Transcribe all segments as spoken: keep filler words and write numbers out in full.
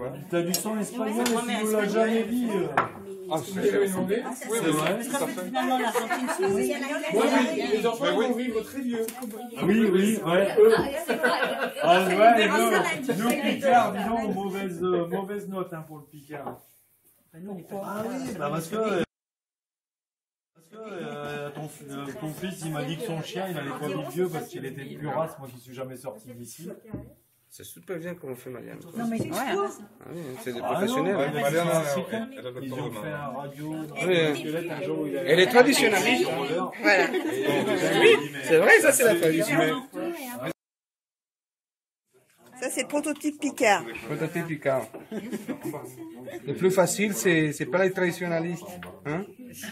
Quoi? T'as du sang espagnol, mais tu nous l'as jamais dit. Ah, c'est j'avais demandé. Oui, C'est vrai. Finalement, l'Argentine, c'est oui, les enfants ils vont vivre très vieux. Oui, oui, ouais, eux. Ah ouais, nous, nous Picard, disons, mauvaise, euh, mauvaise note hein, pour le Picard. Ah oui, bah parce que, euh, parce que euh, ton, euh, ton fils, il m'a dit que son chien, il allait pas vivre vieux parce qu'il était de pure race, moi qui suis jamais sorti d'ici. C'est super bien comment on fait Marianne. Non, mais Ouais. quoi Ah oui, c'est des Ah non, professionnels. ouais, hein. mais Marianne, c'est elle- africain. elle a le Ils docteur ont de fait un radio. Oui, hein. squelette un jour où il avait- Elle est traditionnaliste. Voilà. C'est vrai, ça c'est la tradition. Ça, c'est le prototype Picard. Prototype Picard. Le plus facile, c'est c'est pas les traditionnalistes. Hein?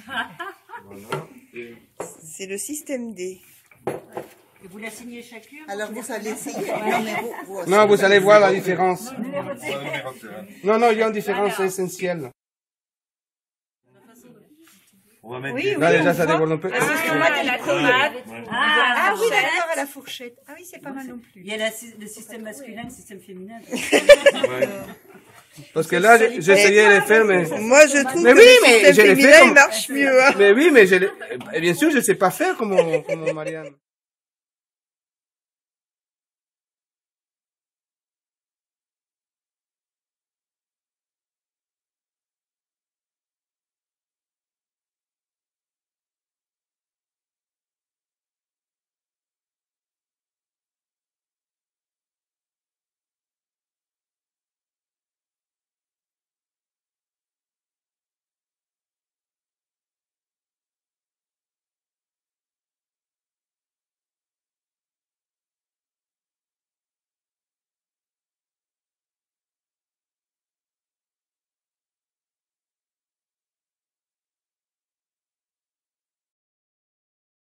C'est le système D. Et vous la signez chacune? Alors, vous allez essayer. Non, mais vous, vous, Non, vous allez voir la différence. Numéroté, hein. Non, non, il y a une différence essentielle. On va mettre Oui, des- oui. Là, déjà, on ça voit. dévoile un peu. Ah, c'est tomate et la tomate. Ah, Ah oui, d'accord, à la fourchette. Ah oui, c'est pas mal non plus. il y a la- le système masculin, le système féminin. Parce que là, j'ai j'ai essayé de les faire, mais... Moi, je trouve Mais que oui, le mais système je l'ai fait féminin, comme- il marche mieux. Hein. Mais oui, mais je l'ai- bien sûr, je sais pas faire comme, comme Marianne.